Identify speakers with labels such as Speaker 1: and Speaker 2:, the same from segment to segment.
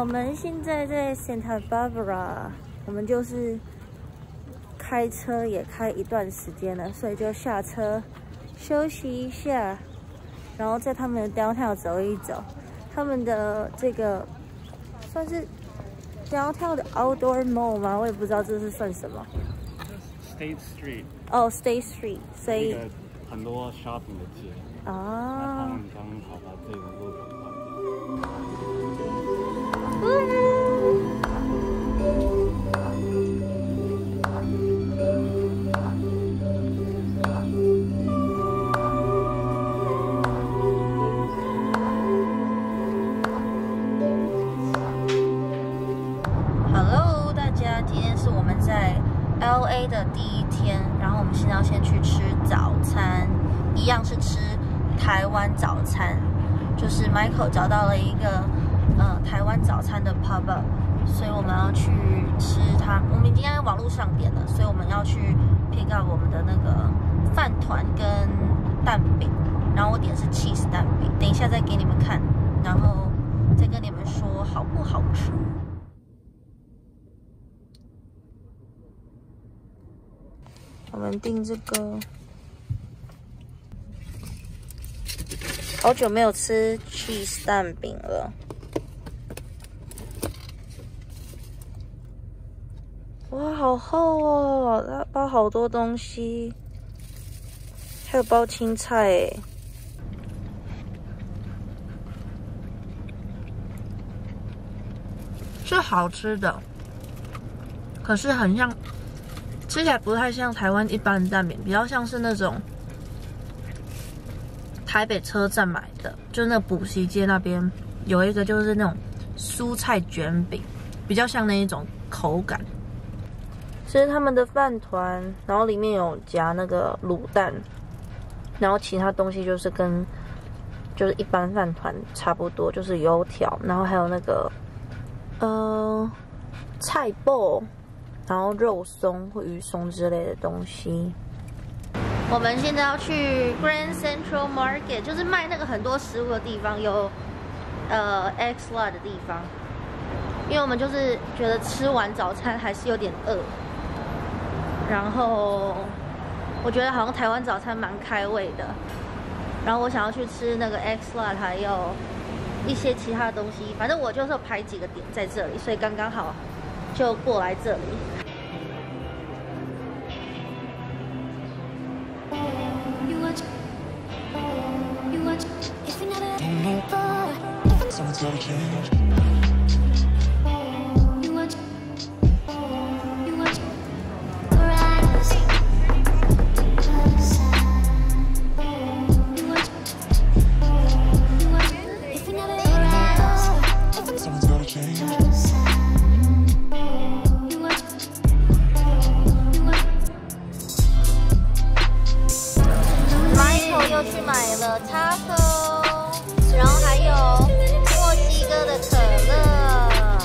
Speaker 1: 我们现在在 Santa Barbara， 我们就是开车也开一段时间了，所以就下车休息一下，然后在他们的 downtown 走一走。他们的这个算是 downtown 的 outdoor mall 吗？我也不知道这是算什么。
Speaker 2: State Street。
Speaker 1: 哦 ，State Street， 所以
Speaker 2: 很多 shopping 的街。
Speaker 1: 啊。
Speaker 2: 他们刚好把这个路口换掉。
Speaker 1: Hello， 大家，今天是我们在 LA 的第一天，然后我们现在要先去吃早餐，一样是吃台湾早餐，就是 Michael 找到了一个台湾早餐的 pub up， 所以我们要去吃它。我们今天在网络上点了，所以我们要去 pick up 我们的那个饭团跟蛋饼，然后我点的是 cheese 蛋饼，等一下再给你们看，然后再跟你们说好不好吃。我们订这个，好久没有吃 cheese 蛋饼了。哇，好厚哦！它包好多东西，还有包青菜诶。是好吃的，可是很像。吃起来不太像台湾一般的蛋饼，比较像是那种台北车站买的，就是那个补习街那边有一个就是那种蔬菜卷饼，比较像那一种口感。这是他们的饭团，然后里面有夹那个卤蛋，然后其他东西就是跟就是一般饭团差不多，就是油条，然后还有那个菜脯。然后肉松或鱼松之类的东西。我们现在要去 Grand Central Market， 就是卖那个很多食物的地方，有X Lot 的地方。因为我们就是觉得吃完早餐还是有点饿，然后我觉得好像台湾早餐蛮开胃的。然后我想要去吃那个 X Lot， 还有一些其他的东西。反正我就是有排几个点在这里，所以刚刚好就过来这里。又去买了茶喝，然后还有墨西哥的可乐。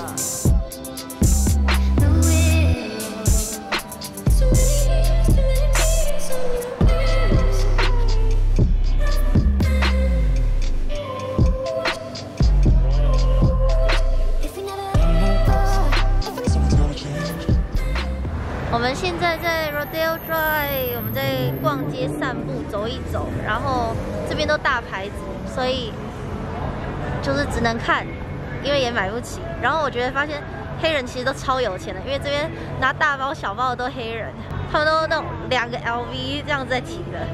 Speaker 1: 我们现在在 Rodeo Drive， 我们在逛街散步走一走，然后这边都大牌子，所以就是只能看，因为也买不起。然后我觉得发现黑人其实都超有钱的，因为这边拿大包小包的都黑人，他们都那种2个 LV 这样在提的。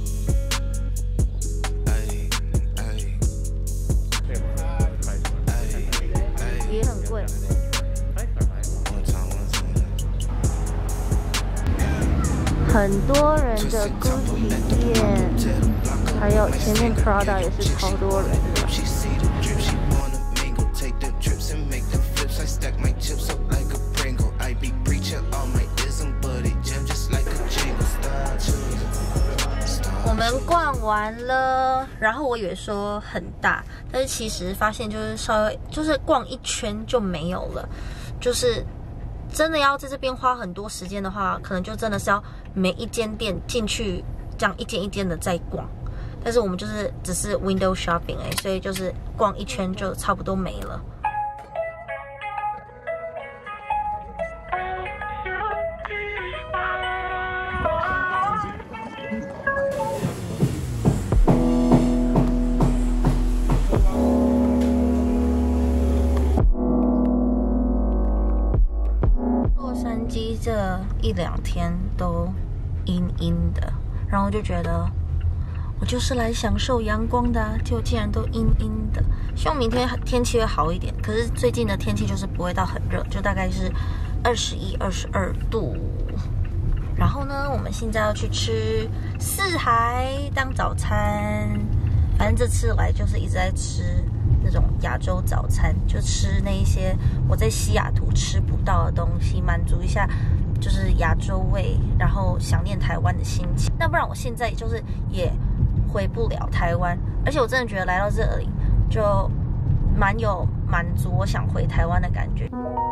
Speaker 1: 也很贵。很多人的 Gucci 店，还有前面 Prada 也是超多人的。我们逛完了，然后我以为说很大，但是其实发现就是稍微就是逛一圈就没有了，就是真的要在这边花很多时间的话，可能就真的是要每一间店进去这样一间一间的再逛。但是我们就是只是 window shopping 所以就是逛一圈就差不多没了。 1-2天都阴阴的，然后我就觉得我就是来享受阳光的啊，就竟然都阴阴的。希望明天天气会好一点，可是最近的天气就是不会到很热，就大概是21、22度。然后呢，我们现在要去吃四海当早餐。反正这次来就是一直在吃那种亚洲早餐，就吃那一些我在西雅图吃不到的东西，满足一下就是亚洲味，然后想念台湾的心情。那不然我现在就是也回不了台湾，而且我真的觉得来到这里就蛮有满足我想回台湾的感觉。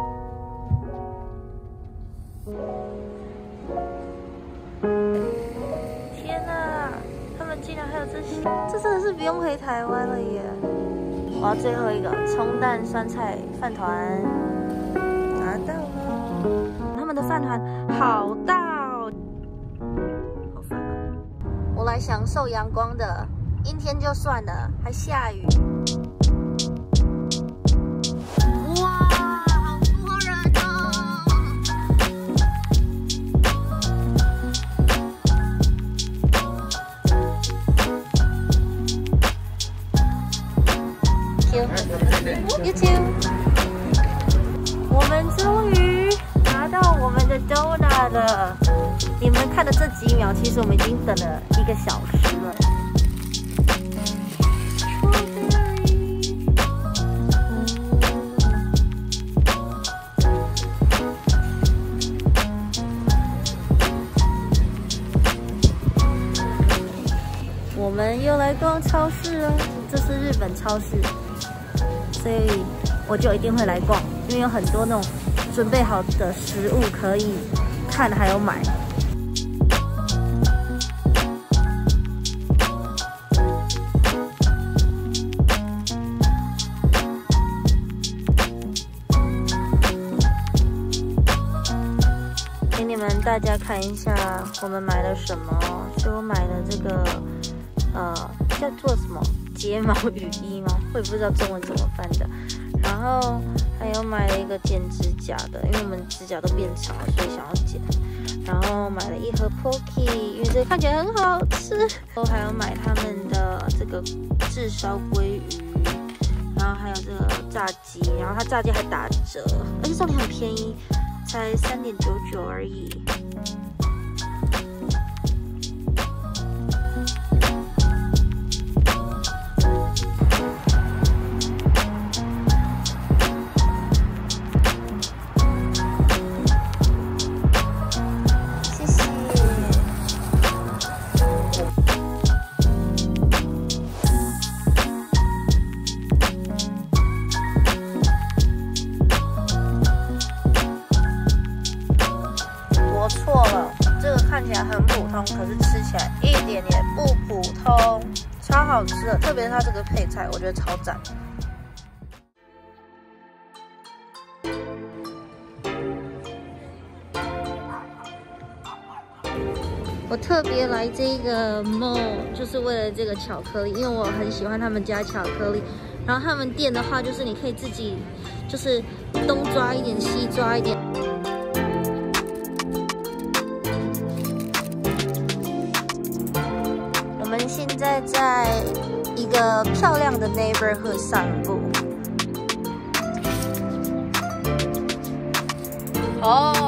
Speaker 1: 天哪，他们竟然还有这些，这真的是不用回台湾了耶！我要最后一个葱蛋酸菜饭团，拿到了。他们的饭团好大哦，好烦哦。我来享受阳光的，阴天就算了，还下雨。哇！You too。我们终于拿到我们的 donut 了。你们看的这几秒，其实我们已经等了1个小时了。我们又来逛超市了，这是日本超市。所以我就一定会来逛，因为有很多那种准备好的食物可以看还有买。给你们大家看一下我们买了什么，所以我买了这个叫做什么？睫毛雨衣吗？我也不知道中文怎么翻的。然后还有买了一个剪指甲的，因为我们指甲都变长了，所以想要剪。然后买了1盒 Pocky， 因为这看起来很好吃。然后还有买他们的这个炙烧鲑鱼，然后还有这个炸鸡，然后它炸鸡还打折，而且重点很便宜，才3.99而已。错了，这个看起来很普通，可是吃起来一点也不普通，超好吃的，特别是它这个配菜，我觉得超赞。我特别来这个 mall 就是为了这个巧克力，因为我很喜欢他们家巧克力。然后他们店的话，就是你可以自己就是东抓一点，西抓一点。我们现在在一个漂亮的 neighborhood 散步。哦。